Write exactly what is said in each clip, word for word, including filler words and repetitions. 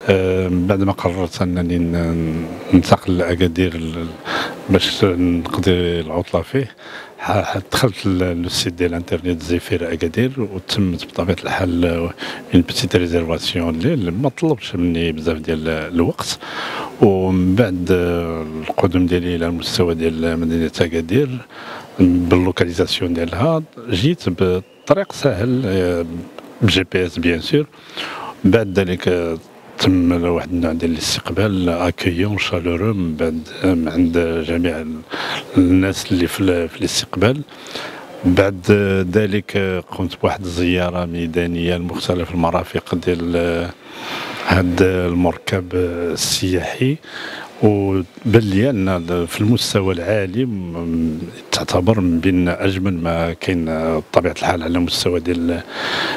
آه، من بعد ما قررت انني ن- ننتقل لاكادير ل- باش نقضي العطله فيه، ح- ح- دخلت ل- لو سيت ديال الانترنت زيفير اكادير، وتمت بطبيعه الحال اون بيتيت ريزيرفاسيون الليل. ما طلبش مني بزاف ديال الوقت، ومن بعد آه، القدوم ديالي الى المستوى ديال مدينه اكادير باللوكاليزاسيون ديالها، جيت بطريق سهل، آه، بجي بي اس بيان سور. بعد ذلك آه، تم واحد النوع ديال الاستقبال اكيون شالورو من بعد من عند جميع ال- الناس اللي في, ال- في الاستقبال. بعد ذلك قمت بواحد الزياره ميدانيه لمختلف المرافق ديال هذا المركب السياحي، وبان لي ان في المستوى العالي م- تعتبر من بين اجمل ما كاين بطبيعه الحال على مستوى ديال ال-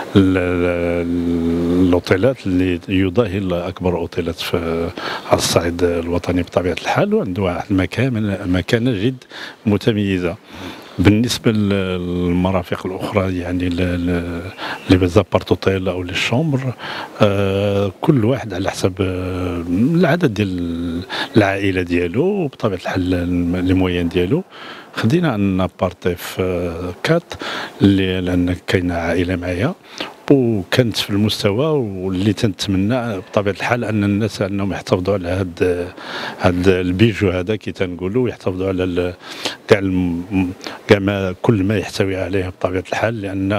ال- الاوتيلات اللي يضاهي اكبر اوتيلات في على الصعيد الوطني بطبيعه الحال، وعنده واحد المكان مكانه جد متميزه. بالنسبه للمرافق الاخرى يعني لي بيزابارت اوتيل او لي شومبر، آه كل واحد على حسب آه العدد ديال العائله ديالو، وبطبيعه الحال لي مويان ديالو. خدينا ان ابارتي في كات اللي لان كاينه عائله معايا، وكانت في المستوى، واللي تنتمنى بطبيعه الحال ان الناس انهم يحتفظوا على هاد هاد البيجو هذا كي تنقولوا، يحتفظوا على ال- كاع الم- كاع ما كل ما يحتوي عليه بطبيعه الحال، لان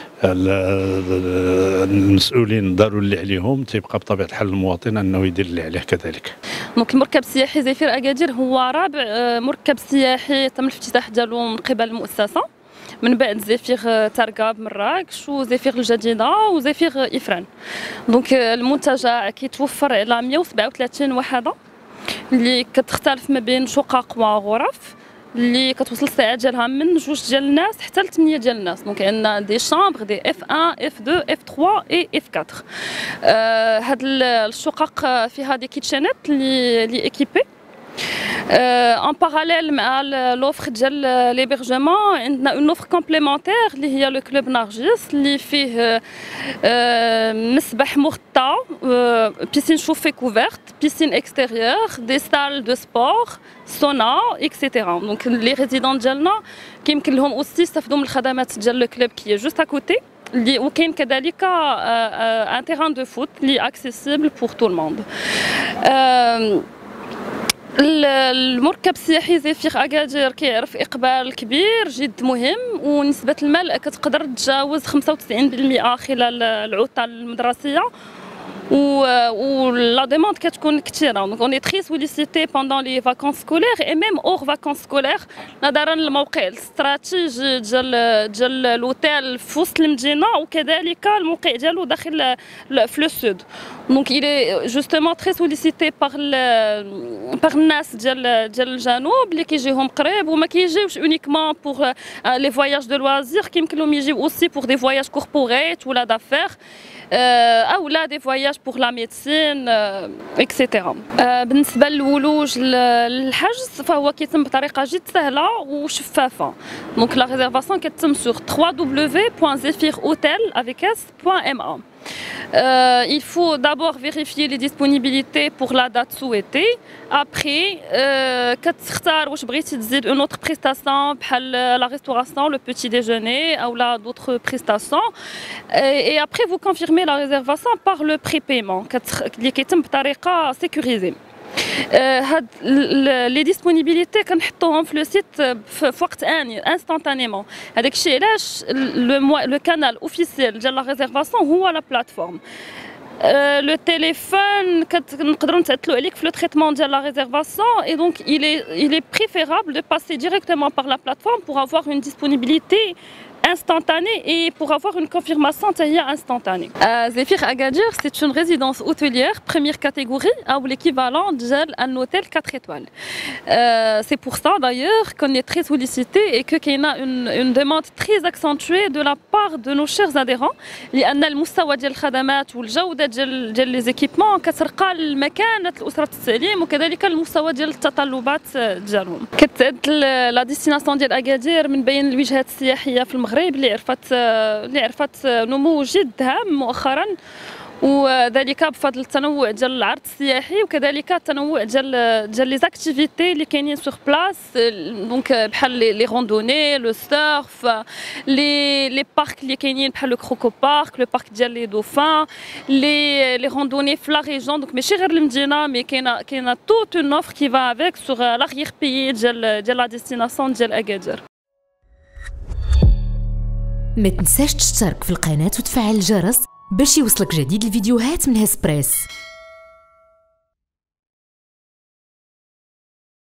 ال- المسؤولين داروا اللي عليهم، تيبقى بطبيعه الحال المواطن انه يدير اللي عليه كذلك. دونك المركب السياحي زيفير اكادير هو رابع آه، مركب سياحي تم الافتتاح ديالو من قبل المؤسسه، من بعد زيفير آه، ترقاب مراكش، وزيفير الجديده، وزيفير آه، افران. دونك آه، المنتجع كيتوفر على مية وسبعة وثلاثين وحده اللي كتختلف ما بين شقق وغرف، اللي كتوصل الساعات ديالها من جوج ديال الناس حتى ل ثمانية ديال الناس. دونك عندنا دي شامبر دي اف واحد اف اثنين اف ثلاثة اي اف أربعة. آه هاد الشقق فيها دي كيتشانات اللي اللي ايكيبي. ان باراليل مع لوفر ديال ليبرجمون عندنا اون اوفر كومبليمونتير اللي هي لو كلوب نرجس، اللي فيه آه، مسبح مغطى، آه، بيسين شوفي كوفرت، بيسين اكستيريور، دي سال دو سبور، سونا اكسيتيرا. دونك لي ريزيدون ديالنا كيمكن لهم اوسي يستافدوا من الخدمات ديال لو كلوب كي جوست اكوتي، اللي وكاين كذلك ان تيران دو فوت اللي اكسيسيبل بور تو الموند. المركب السياحي زيفير اكادير كيعرف اقبال كبير جد مهم، ونسبه الملء كتقدر تجاوز خمسة وتسعين بالمئة خلال العطله المدرسيه، و لا ديموند كتكون كثيره. دونك اوني تري سوليسيتي بوندون لي فاكونس سكولير اي ميم اور فاكونس سكولير، نظرا للموقع الاستراتيجي ديال ديال لوتيل في وسط المدينه، وكذلك الموقع ديالو داخل في لو سود. دونك il est justement très sollicité par par الناس ديال ديال الجنوب اللي كيجيهم قريب، وما كيجيوش اونيكمون بور لي فواياج دو لوازير، كيمكن لهم يجيو اوسي بور دي فواياج كوربوريت ولا دافير، او لا دي فواياج بور لا ميديسين اكسيتيرا. بالنسبه للولوج للحجز فهو كيتم بطريقه جد سهله وشفافه. دونك لا ريزيرفاسيون كتم سور دبليو دبليو دبليو بوين زيفير هوتيل افيك اس بوين ام ا. Euh, il faut d'abord vérifier les disponibilités pour la date souhaitée. Après, كتختار واش بغيتي تزيد une autre prestation بحال la restauration, le petit déjeuner ou la d'autres prestations. Et après vous confirmez la réservation par le prépaiement اللي كيتم بطريقه sécurisée. هاد لي ديسپونيبيليتي كنحطوهم في لو سيت في وقت اني انستانتانيمون. هذاك الشيء علاش لو كانال اوفيسيال ديال لا ريزيرفاسيون هو لا بلاتفورم. لو تيليفون كنقدروا نتعطلوا عليك في لو تريتمون ديال لا ريزيرفاسيون، اي دونك il est il est préférable de passer directement par la plateforme pour avoir une disponibilité instantanée et pour avoir une confirmation instantanée. Euh, Zéphir Agadir, c'est une résidence hôtelière première catégorie ou l'équivalent d'un hôtel quatre étoiles. Euh, c'est pour ça d'ailleurs qu'on est très sollicité et qu'il y a une, une demande très accentuée de la part de nos chers adhérents. لأن المستوى ديال الخدمات والجودة ديال ديال لي زيكيبمون كترقى لمكانة الأسرة السليم، وكذلك المستوى ديال التطلبات ديالهم. كتعد لا ديستيناسيون ديال أكادير من بين الوجهات السياحية في المغرب اللي عرفت اللي عرفت نمو جد هام مؤخرا، وذلك بفضل التنوع ديال العرض السياحي وكذلك التنوع ديال ديال لي زاكتيفيتي اللي كاينين سوغ بلاص. دونك بحال لي روندوني، لو سيرف، لي لي بارك اللي كاينين بحال لو كروكو بارك، لو بارك ديال لي دوفان، لي لي روندوني في لا ريجون. دونك ماشي غير المدينه، مي كاينه كاينه توت اون اوفر كي فا افيك سوغ لاغيير بيي ديال ديال لا ديستيناسيون ديال اكادير. ما تنساش تشترك في القناه وتفعل الجرس باش يوصلك جديد الفيديوهات من هسبريس.